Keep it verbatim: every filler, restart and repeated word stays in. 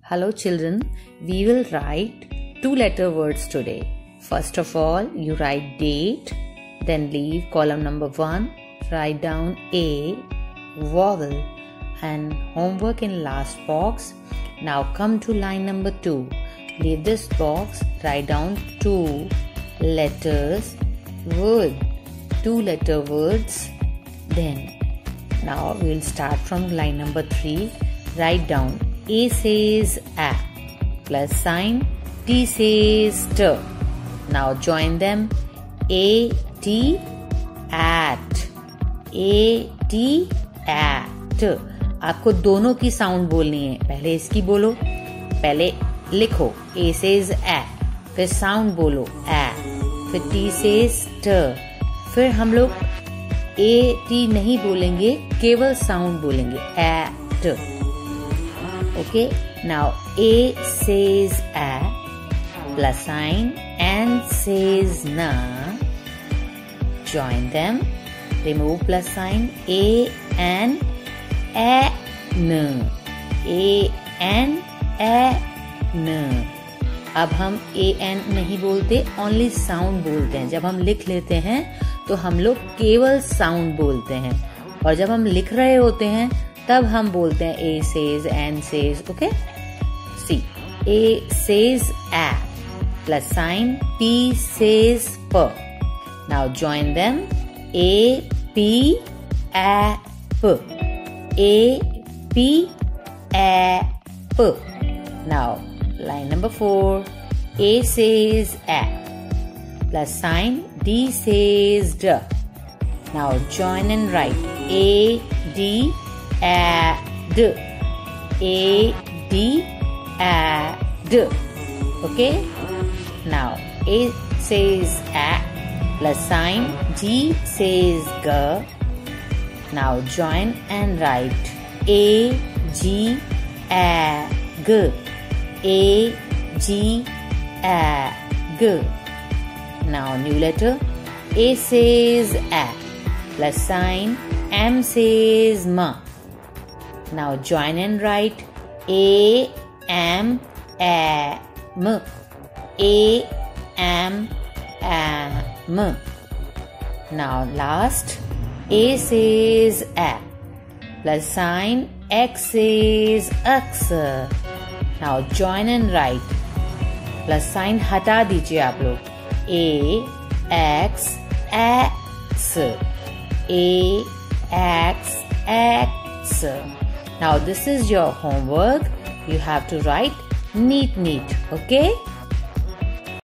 Hello children, we will write two letter words today. First of all, you write date, then leave column number one, write down A, vowel and homework in last box. Now come to line number two. Leave this box, write down two letters, word, two letter words. Then now we will start from line number three. Write down A says A, plus sign, T says T. Now join them. A T at, A T at. आपको दोनों की sound बोलनी है. पहले इसकी बोलो, पहले लिखो A says A, फिर साउंड बोलो A, फिर T says T. फिर हम लोग A T नहीं बोलेंगे, केवल साउंड बोलेंगे at. Okay, now A says A, plus sign, N says na. Join them. Remove plus sign. A N A N. A N A N. अब हम A N नहीं बोलते, ओनली साउंड बोलते हैं. जब हम लिख लेते हैं तो हम लोग केवल साउंड बोलते हैं, और जब हम लिख रहे होते हैं तब हम बोलते हैं A says, N says. Okay? See, A says A, plus sign, P says P. Now join them. A P A P. A P A P. Now line number four. A says A, plus sign, D says D. Now join and write A D A D. A D A D. Okay? Now A says A, plus sign, G says G. Now join and write A G A G. A G A G. Now new letter. A says A, plus sign, M says Ma. Now join and write A M A M. A M A M. Now last, A says A, plus sign, X says X. Now join and write, plus sign हटा दीजिए आप लोग. A X X. A X X. Now this is your homework. You have to write neat neat. Okay?